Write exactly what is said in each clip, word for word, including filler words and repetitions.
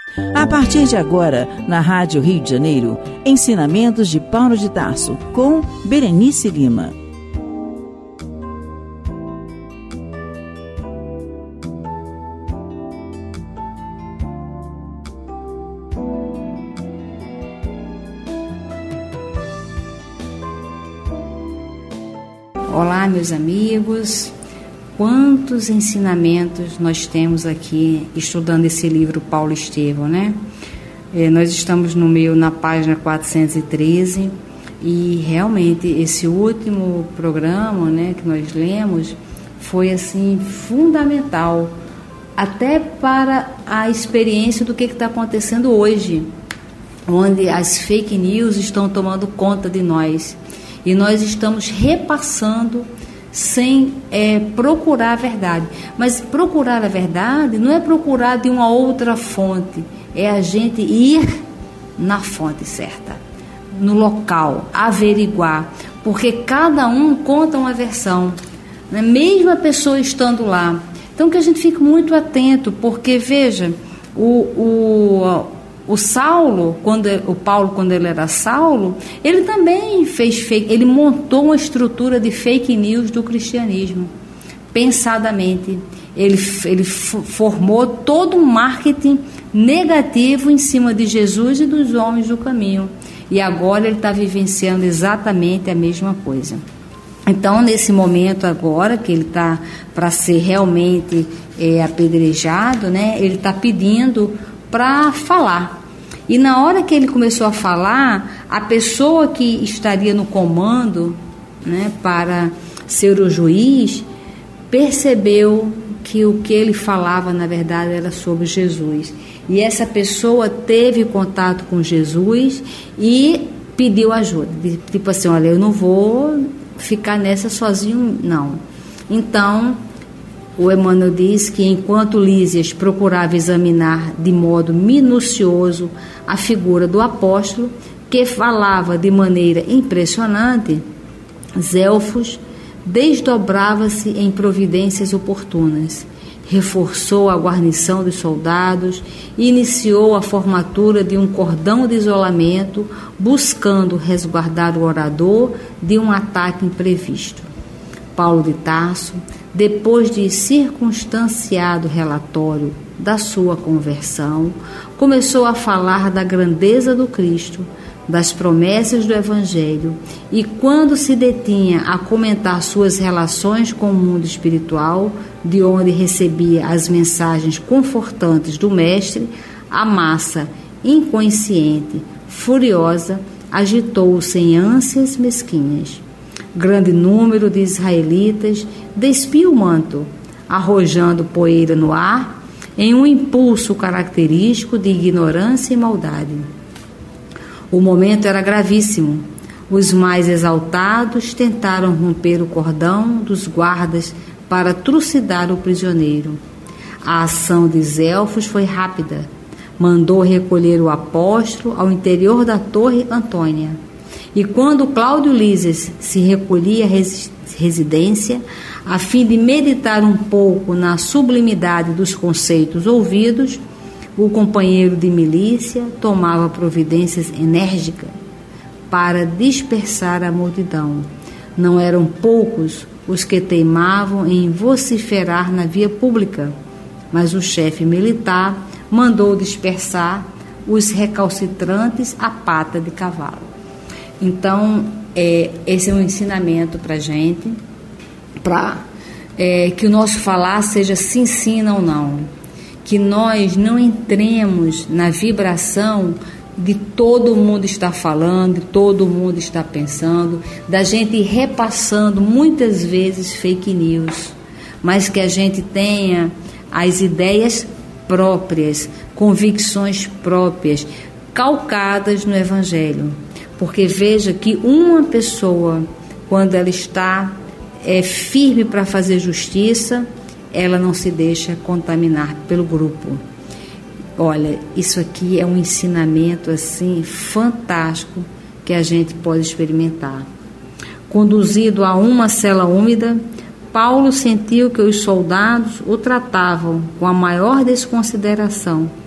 A partir de agora, na Rádio Rio de Janeiro, ensinamentos de Paulo de Tarso, com Berenice Lima. Olá, meus amigos. Quantos ensinamentos nós temos aqui estudando esse livro Paulo Estevão, né? É, nós estamos no meio, na página quatrocentos e treze, e realmente esse último programa, né, que nós lemos foi assim fundamental até para a experiência do que está acontecendo hoje, onde as fake news estão tomando conta de nós e nós estamos repassando sem é, procurar a verdade. Mas procurar a verdade não é procurar de uma outra fonte, é a gente ir na fonte certa, no local, averiguar, porque cada um conta uma versão, né? Mesmo a pessoa estando lá. Então que a gente fique muito atento, porque veja, o, o, o Saulo, quando, o Paulo, quando ele era Saulo, ele também fez fake, ele montou uma estrutura de fake news do cristianismo, pensadamente. Ele, ele formou todo um marketing negativo em cima de Jesus e dos homens do caminho. E agora ele está vivenciando exatamente a mesma coisa. Então, nesse momento agora, que ele está para ser realmente é, apedrejado, né, ele está pedindo para falar. E na hora que ele começou a falar, a pessoa que estaria no comando, né, para ser o juiz, percebeu que o que ele falava, na verdade, era sobre Jesus. E essa pessoa teve contato com Jesus e pediu ajuda. Tipo assim, olha, eu não vou ficar nessa sozinho, não. Então, o Emmanuel diz que enquanto Lísias procurava examinar de modo minucioso a figura do apóstolo, que falava de maneira impressionante, Zelfos desdobrava-se em providências oportunas, reforçou a guarnição dos soldados e iniciou a formatura de um cordão de isolamento, buscando resguardar o orador de um ataque imprevisto. Paulo de Tarso, depois de circunstanciado relatório da sua conversão, começou a falar da grandeza do Cristo, das promessas do Evangelho, e quando se detinha a comentar suas relações com o mundo espiritual, de onde recebia as mensagens confortantes do Mestre, a massa, inconsciente, furiosa, agitou-se em ânsias mesquinhas. Grande número de israelitas despia o manto, arrojando poeira no ar, em um impulso característico de ignorância e maldade. O momento era gravíssimo. Os mais exaltados tentaram romper o cordão dos guardas para trucidar o prisioneiro. A ação de Zelfos foi rápida. Mandou recolher o apóstolo ao interior da Torre Antônia. E quando Cláudio Lísias se recolhia à residência, a fim de meditar um pouco na sublimidade dos conceitos ouvidos, o companheiro de milícia tomava providências enérgicas para dispersar a multidão. Não eram poucos os que teimavam em vociferar na via pública, mas o chefe militar mandou dispersar os recalcitrantes à pata de cavalo. Então, é, esse é um ensinamento para a gente, para é, que o nosso falar seja sim, sim, não, não. Que nós não entremos na vibração de todo mundo estar falando, de todo mundo estar pensando, da gente repassando muitas vezes fake news, mas que a gente tenha as ideias próprias, convicções próprias, calcadas no Evangelho. Porque veja que uma pessoa, quando ela está é, firme para fazer justiça, ela não se deixa contaminar pelo grupo. Olha, isso aqui é um ensinamento assim fantástico que a gente pode experimentar. Conduzido a uma cela úmida, Paulo sentiu que os soldados o tratavam com a maior desconsideração.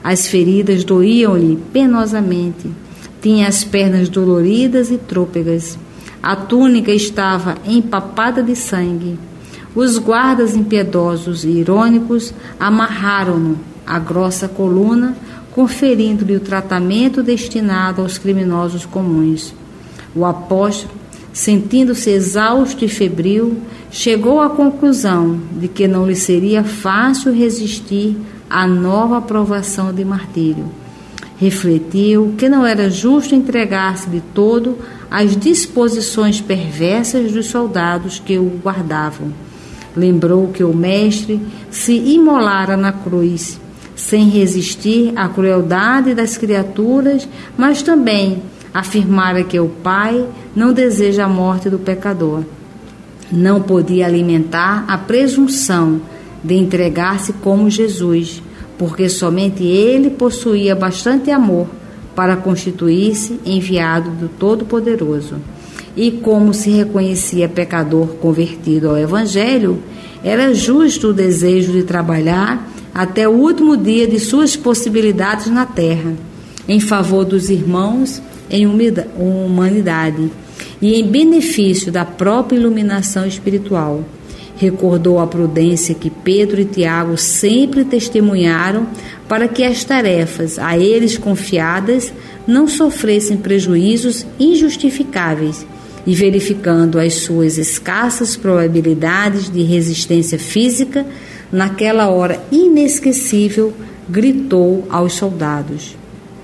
As feridas doíam-lhe penosamente. Tinha as pernas doloridas e trôpegas. A túnica estava empapada de sangue. Os guardas impiedosos e irônicos amarraram-no à grossa coluna, conferindo-lhe o tratamento destinado aos criminosos comuns. O apóstolo, sentindo-se exausto e febril, chegou à conclusão de que não lhe seria fácil resistir à nova provação de martírio. Refletiu que não era justo entregar-se de todo às disposições perversas dos soldados que o guardavam. Lembrou que o mestre se imolara na cruz, sem resistir à crueldade das criaturas, mas também afirmara que o Pai não deseja a morte do pecador. Não podia alimentar a presunção de entregar-se como Jesus, porque somente ele possuía bastante amor para constituir-se enviado do Todo-Poderoso. E como se reconhecia pecador convertido ao Evangelho, era justo o desejo de trabalhar até o último dia de suas possibilidades na terra, em favor dos irmãos em humanidade e em benefício da própria iluminação espiritual. Recordou a prudência que Pedro e Tiago sempre testemunharam para que as tarefas a eles confiadas não sofressem prejuízos injustificáveis, e verificando as suas escassas probabilidades de resistência física, naquela hora inesquecível, gritou aos soldados: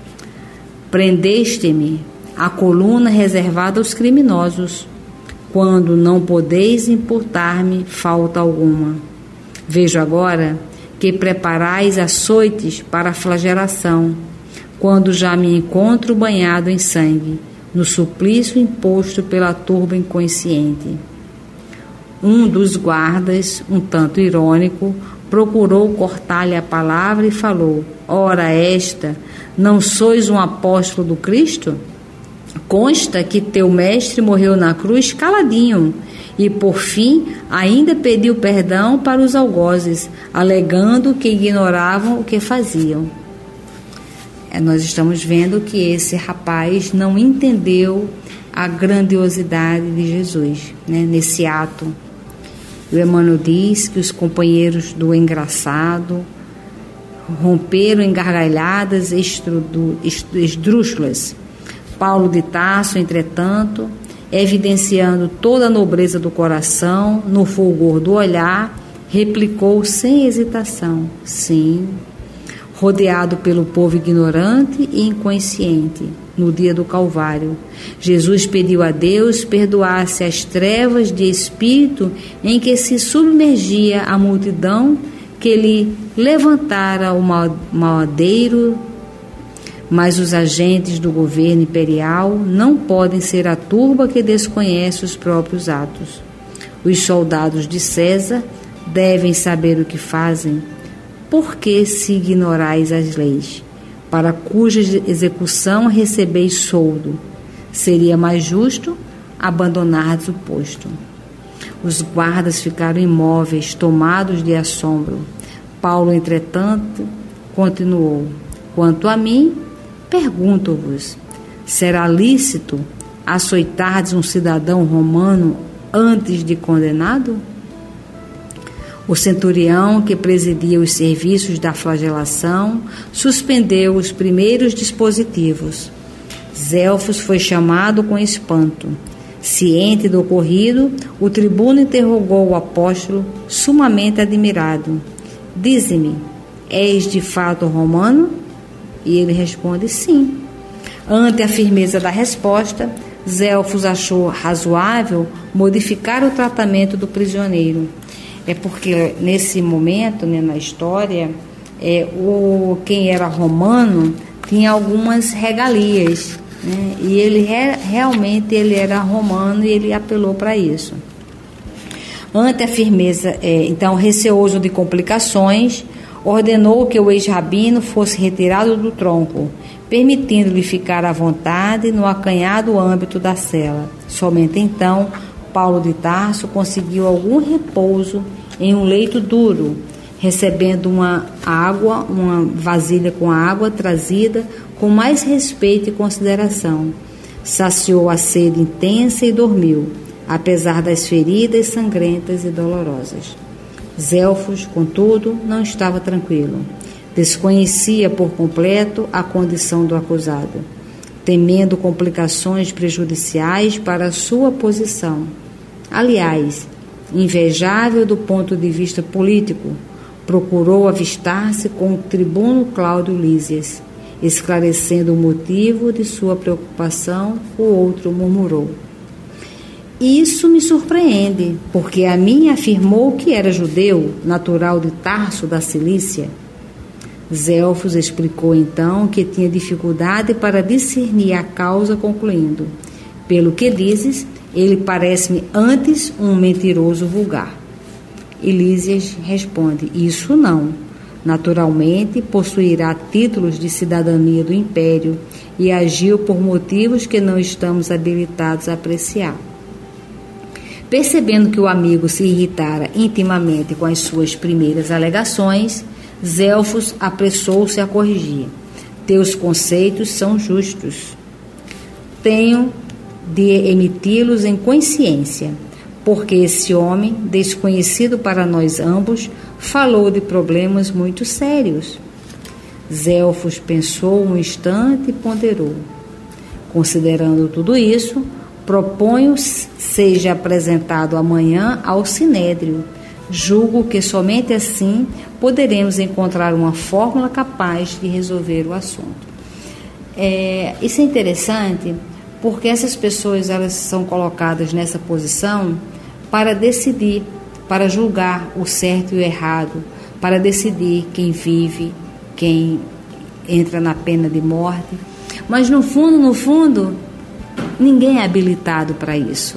prendeste-me a coluna reservada aos criminosos, quando não podeis imputar-me falta alguma. Vejo agora que preparais açoites para a flagelação, quando já me encontro banhado em sangue, no suplício imposto pela turba inconsciente. Um dos guardas, um tanto irônico, procurou cortar-lhe a palavra e falou: ora esta, não sois um apóstolo do Cristo? Consta que teu mestre morreu na cruz caladinho e, por fim, ainda pediu perdão para os algozes, alegando que ignoravam o que faziam. É, nós estamos vendo que esse rapaz não entendeu a grandiosidade de Jesus, né, nesse ato. O Emmanuel diz que os companheiros do engraçado romperam em gargalhadas esdrúxulas. Paulo de Tarso, entretanto, evidenciando toda a nobreza do coração, no fulgor do olhar, replicou sem hesitação: sim. Rodeado pelo povo ignorante e inconsciente, no dia do Calvário, Jesus pediu a Deus perdoasse as trevas de espírito em que se submergia a multidão que lhe levantara o maldeiro. Mas os agentes do governo imperial não podem ser a turba que desconhece os próprios atos. Os soldados de César devem saber o que fazem. Por que se ignorais as leis, para cuja execução recebeis soldo? Seria mais justo abandonardes o posto. Os guardas ficaram imóveis, tomados de assombro. Paulo, entretanto, continuou: quanto a mim, pergunto-vos, será lícito açoitardes um cidadão romano antes de condenado? O centurião, que presidia os serviços da flagelação, suspendeu os primeiros dispositivos. Zelfos foi chamado com espanto. Ciente do ocorrido, o tribuno interrogou o apóstolo, sumamente admirado: dize-me, és de fato romano? E ele responde: sim. Ante a firmeza da resposta, Zelfos achou razoável modificar o tratamento do prisioneiro. É porque nesse momento, né, na história, é, o, quem era romano tinha algumas regalias, né, e ele re, realmente ele era romano e ele apelou para isso. Ante a firmeza, é, então, receoso de complicações, ordenou que o ex-rabino fosse retirado do tronco, permitindo-lhe ficar à vontade no acanhado âmbito da cela. Somente então Paulo de Tarso conseguiu algum repouso em um leito duro, recebendo uma água, uma vasilha com água trazida com mais respeito e consideração. Saciou a sede intensa e dormiu, apesar das feridas sangrentas e dolorosas. Zelfos, contudo, não estava tranquilo. Desconhecia por completo a condição do acusado, temendo complicações prejudiciais para a sua posição. Aliás, invejável do ponto de vista político, procurou avistar-se com o tribuno Cláudio Lísias. Esclarecendo o motivo de sua preocupação, o outro murmurou: isso me surpreende, porque a mim afirmou que era judeu, natural de Tarso da Cilícia. Zelfos explicou então que tinha dificuldade para discernir a causa, concluindo: pelo que dizes, ele parece-me antes um mentiroso vulgar. E Lísias responde: isso não. Naturalmente, possuirá títulos de cidadania do império e agiu por motivos que não estamos habilitados a apreciar. Percebendo que o amigo se irritara intimamente com as suas primeiras alegações, Zelfos apressou-se a corrigir: teus conceitos são justos. Tenho de emiti-los em consciência, porque esse homem, desconhecido para nós ambos, falou de problemas muito sérios. Zelfos pensou um instante e ponderou. Considerando tudo isso, proponho seja apresentado amanhã ao Sinédrio. Julgo que somente assim poderemos encontrar uma fórmula capaz de resolver o assunto. É, isso é interessante porque essas pessoas elas são colocadas nessa posição para decidir, para julgar o certo e o errado, para decidir quem vive, quem entra na pena de morte. Mas no fundo, no fundo, ninguém é habilitado para isso.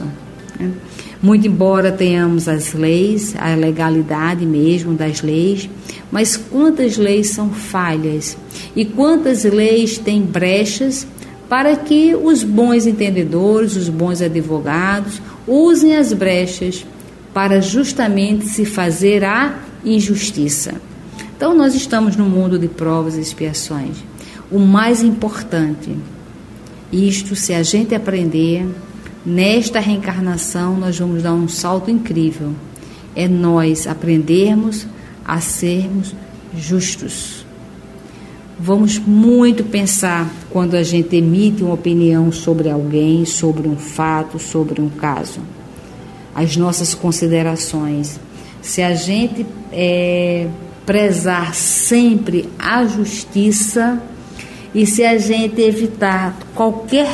Muito embora tenhamos as leis, a legalidade mesmo das leis, mas quantas leis são falhas e quantas leis têm brechas para que os bons entendedores, os bons advogados, usem as brechas para justamente se fazer a injustiça. Então nós estamos no mundo de provas e expiações. O mais importante, isto se a gente aprender, nesta reencarnação nós vamos dar um salto incrível, é nós aprendermos a sermos justos. Vamos muito pensar quando a gente emite uma opinião sobre alguém, sobre um fato, sobre um caso. As nossas considerações. Se a gente é, prezar sempre a justiça e se a gente evitar qualquer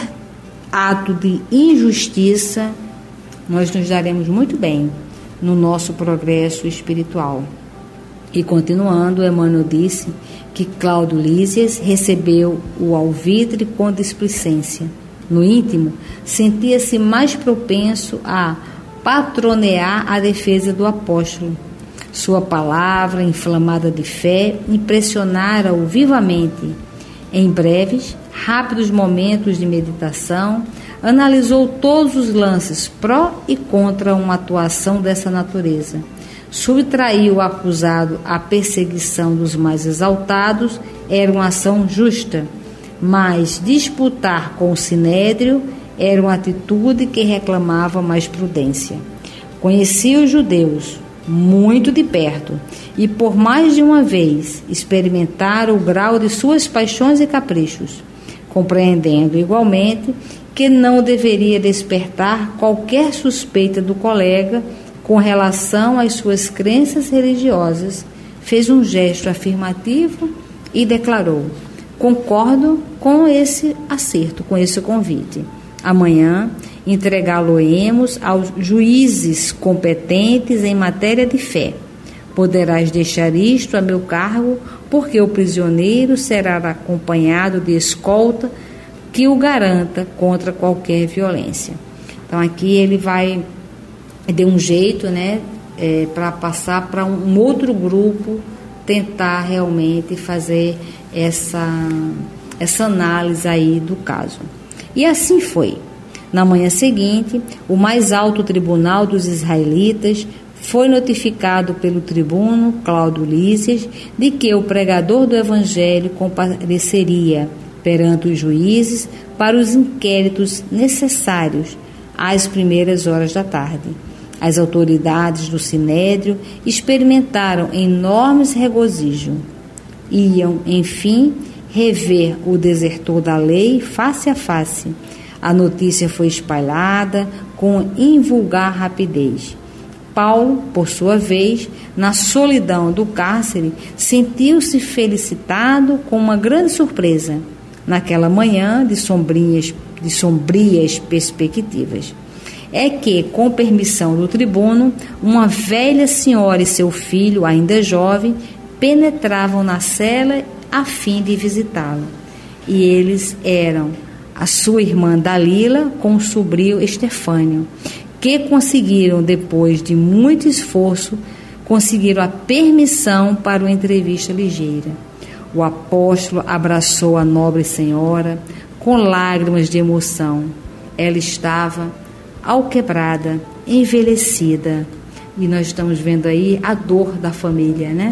ato de injustiça, nós nos daremos muito bem no nosso progresso espiritual. E continuando, Emmanuel disse que Cláudio Lísias recebeu o alvitre com displicência. No íntimo, sentia-se mais propenso a patronear a defesa do apóstolo. Sua palavra, inflamada de fé, impressionara-o vivamente. Em breves, rápidos momentos de meditação, analisou todos os lances pró e contra uma atuação dessa natureza. Subtrair o acusado à perseguição dos mais exaltados era uma ação justa, mas disputar com o Sinédrio era uma atitude que reclamava mais prudência. Conhecia os judeus muito de perto e por mais de uma vez experimentara o grau de suas paixões e caprichos, compreendendo igualmente que não deveria despertar qualquer suspeita do colega com relação às suas crenças religiosas, fez um gesto afirmativo e declarou: concordo com esse acerto, com esse convite. Amanhã entregá-lo-emos aos juízes competentes em matéria de fé. Poderás deixar isto a meu cargo, porque o prisioneiro será acompanhado de escolta que o garanta contra qualquer violência. Então aqui ele vai de um jeito, né, é, para passar para um outro grupo, tentar realmente fazer essa, essa análise aí do caso. E assim foi. Na manhã seguinte, o mais alto tribunal dos israelitas foi notificado pelo tribuno Cláudio Lísias de que o pregador do Evangelho compareceria perante os juízes para os inquéritos necessários às primeiras horas da tarde. As autoridades do Sinédrio experimentaram enormes regozijo. Iam, enfim, rever o desertor da lei face a face. A notícia foi espalhada com invulgar rapidez. Paulo, por sua vez, na solidão do cárcere, sentiu-se felicitado com uma grande surpresa, naquela manhã de sombrias, de sombrias perspectivas. É que, com permissão do tribuno, uma velha senhora e seu filho, ainda jovem, penetravam na cela a fim de visitá-lo. E eles eram a sua irmã Dalila com o sobrinho Estefânio, que conseguiram, depois de muito esforço, conseguiram a permissão para uma entrevista ligeira. O apóstolo abraçou a nobre senhora com lágrimas de emoção. Ela estava alquebrada, envelhecida. E nós estamos vendo aí a dor da família, né?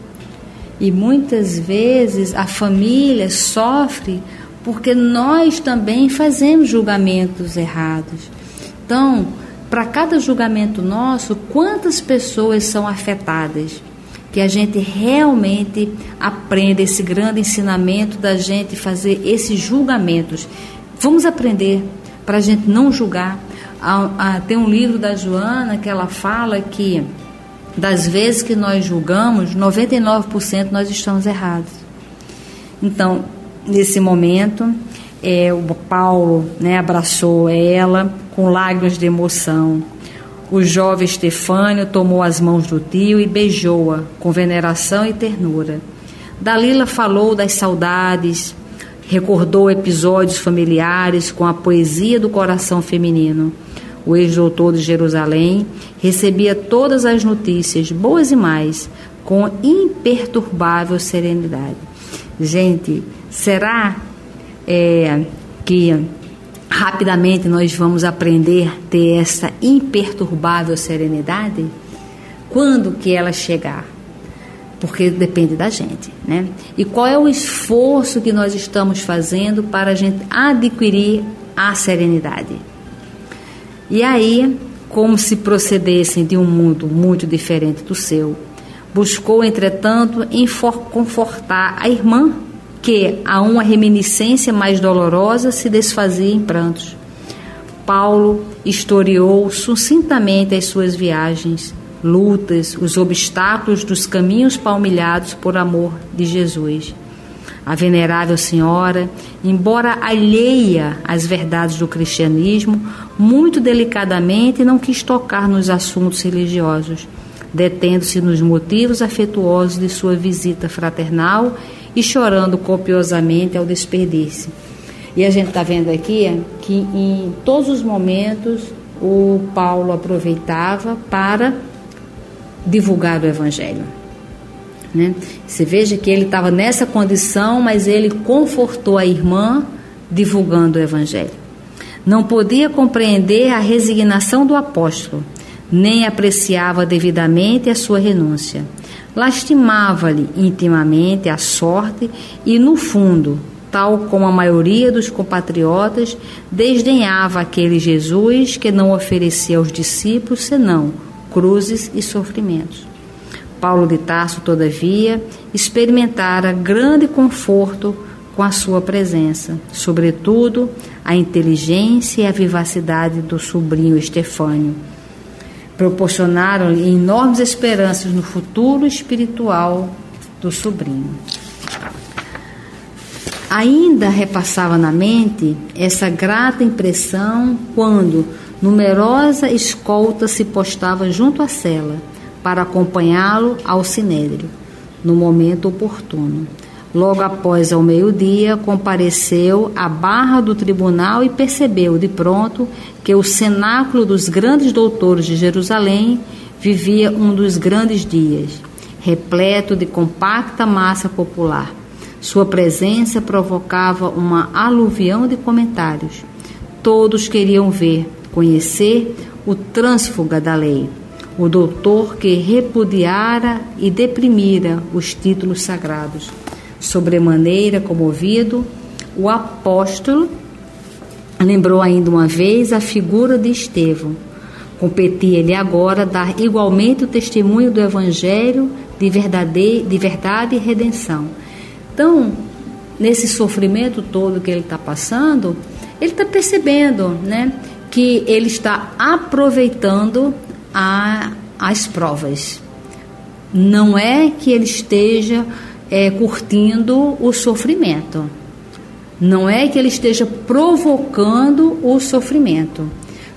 E muitas vezes a família sofre porque nós também fazemos julgamentos errados. Então, para cada julgamento nosso, quantas pessoas são afetadas? Que a gente realmente aprenda esse grande ensinamento da gente fazer esses julgamentos. Vamos aprender para a gente não julgar. Ah, ah, tem um livro da Joana que ela fala que das vezes que nós julgamos, noventa e nove por cento nós estamos errados. Então, nesse momento, é, o Paulo, né, abraçou ela com lágrimas de emoção. O jovem Estefânio tomou as mãos do tio e beijou-a com veneração e ternura. Dalila falou das saudades, recordou episódios familiares com a poesia do coração feminino. O ex-doutor de Jerusalém recebia todas as notícias, boas e más, com imperturbável serenidade. Gente, será é, que rapidamente nós vamos aprender a ter essa imperturbável serenidade? Quando que ela chegar? Porque depende da gente, né? E qual é o esforço que nós estamos fazendo para a gente adquirir a serenidade? E aí, como se procedessem de um mundo muito diferente do seu, buscou, entretanto, confortar a irmã, que a uma reminiscência mais dolorosa se desfazia em prantos. Paulo historiou sucintamente as suas viagens, lutas, os obstáculos dos caminhos palmilhados por amor de Jesus. A venerável senhora, embora alheia às verdades do cristianismo, muito delicadamente não quis tocar nos assuntos religiosos, detendo-se nos motivos afetuosos de sua visita fraternal e chorando copiosamente ao despedir-se. E a gente está vendo aqui que em todos os momentos o Paulo aproveitava para divulgar o Evangelho, né? Você veja que ele estava nessa condição, mas ele confortou a irmã divulgando o Evangelho. Não podia compreender a resignação do apóstolo, nem apreciava devidamente a sua renúncia. Lastimava-lhe intimamente a sorte e, no fundo, tal como a maioria dos compatriotas, desdenhava aquele Jesus que não oferecia aos discípulos senão cruzes e sofrimentos. Paulo de Tarso, todavia, experimentara grande conforto com a sua presença, sobretudo a inteligência e a vivacidade do sobrinho Estefânio. Proporcionaram-lhe enormes esperanças no futuro espiritual do sobrinho. Ainda repassava na mente essa grata impressão quando numerosa escolta se postava junto à cela para acompanhá-lo ao sinédrio, no momento oportuno. Logo após ao meio-dia, compareceu à barra do tribunal e percebeu de pronto que o cenáculo dos grandes doutores de Jerusalém vivia um dos grandes dias, repleto de compacta massa popular. Sua presença provocava uma aluvião de comentários. Todos queriam ver, conhecer o trânsfuga da lei, o doutor que repudiara e deprimira os títulos sagrados. Sobremaneira comovido, o apóstolo lembrou ainda uma vez a figura de Estevão. Competia-lhe agora dar igualmente o testemunho do Evangelho de verdade, de verdade e redenção. Então, nesse sofrimento todo que ele está passando, ele está percebendo, né, que ele está aproveitando a, as provas. Não é que ele esteja é, curtindo o sofrimento. Não é que ele esteja provocando o sofrimento,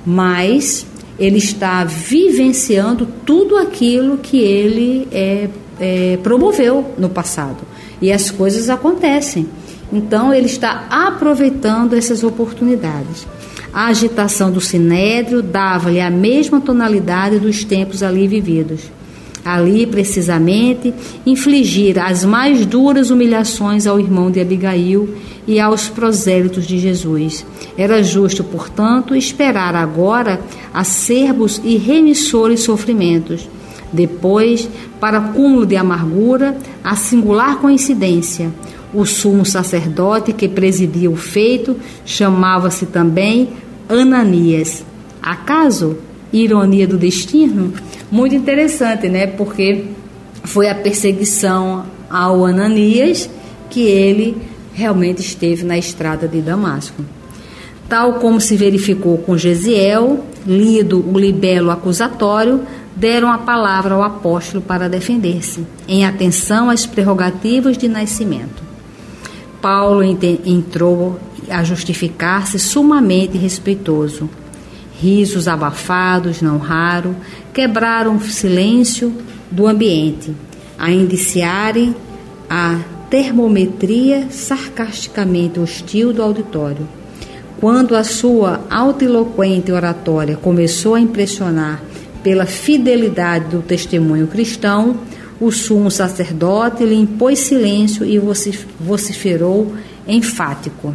mas ele está vivenciando tudo aquilo que ele é, é, promoveu no passado. E as coisas acontecem. Então, ele está aproveitando essas oportunidades. A agitação do sinédrio dava-lhe a mesma tonalidade dos tempos ali vividos. Ali, precisamente, infligir as mais duras humilhações ao irmão de Abigail e aos prosélitos de Jesus. Era justo, portanto, esperar agora acerbos e remissores sofrimentos. Depois, para cúmulo de amargura, a singular coincidência. O sumo sacerdote que presidia o feito chamava-se também Ananias. Acaso? Ironia do destino? Muito interessante, né? Porque foi a perseguição ao Ananias que ele realmente esteve na estrada de Damasco. Tal como se verificou com Gesiel, lido o libelo acusatório, deram a palavra ao apóstolo para defender-se, em atenção às prerrogativas de nascimento. Paulo entrou a justificar-se sumamente respeitoso. Risos abafados, não raro, quebraram o silêncio do ambiente, a indiciarem a termometria sarcasticamente hostil do auditório. Quando a sua autoeloquente oratória começou a impressionar pela fidelidade do testemunho cristão, o sumo sacerdote lhe impôs silêncio e vociferou enfático.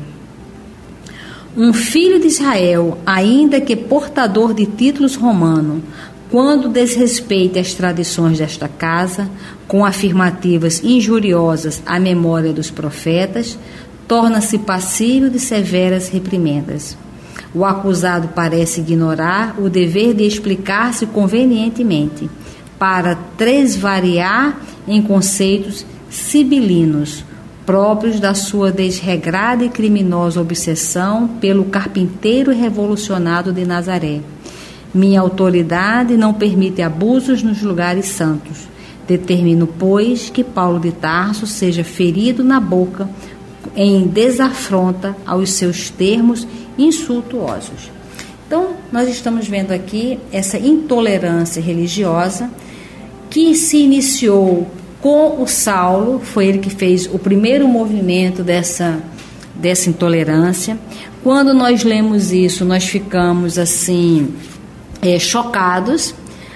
Um filho de Israel, ainda que portador de títulos romanos, quando desrespeita as tradições desta casa, com afirmativas injuriosas à memória dos profetas, torna-se passível de severas reprimendas. O acusado parece ignorar o dever de explicar-se convenientemente, para tresvariar em conceitos sibilinos, próprios da sua desregrada e criminosa obsessão pelo carpinteiro revolucionado de Nazaré. Minha autoridade não permite abusos nos lugares santos. Determino, pois, que Paulo de Tarso seja ferido na boca em desafronta aos seus termos insultuosos. Então, nós estamos vendo aqui essa intolerância religiosa que se iniciou com o Saulo, foi ele que fez o primeiro movimento dessa, dessa intolerância. Quando nós lemos isso, nós ficamos assim, é, chocados,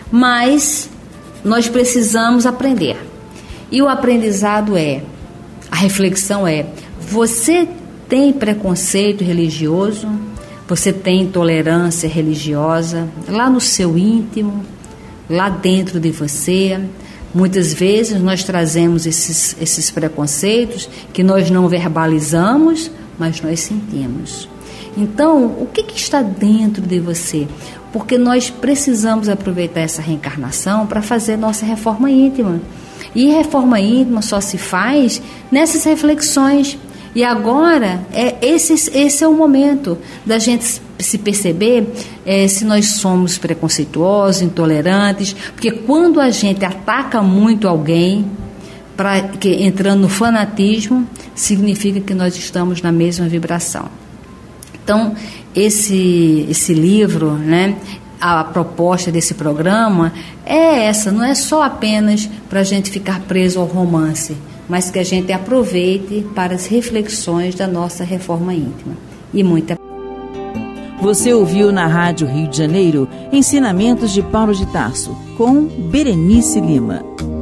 mas nós precisamos aprender. E o aprendizado é, a reflexão é, você tem preconceito religioso? Você tem intolerância religiosa lá no seu íntimo, lá dentro de você? Muitas vezes nós trazemos esses, esses preconceitos que nós não verbalizamos, mas nós sentimos. Então, o que, que está dentro de você? Porque nós precisamos aproveitar essa reencarnação para fazer nossa reforma íntima. E reforma íntima só se faz nessas reflexões. E agora, é, esse, esse é o momento da gente se perceber é, se nós somos preconceituosos, intolerantes, porque quando a gente ataca muito alguém, pra, que, entrando no fanatismo, significa que nós estamos na mesma vibração. Então, esse, esse livro, né, a proposta desse programa é essa, não é só apenas para a gente ficar preso ao romance, mas que a gente aproveite para as reflexões da nossa reforma íntima. E muita. Você ouviu na Rádio Rio de Janeiro Ensinamentos de Paulo de Tarso, com Berenice Lima.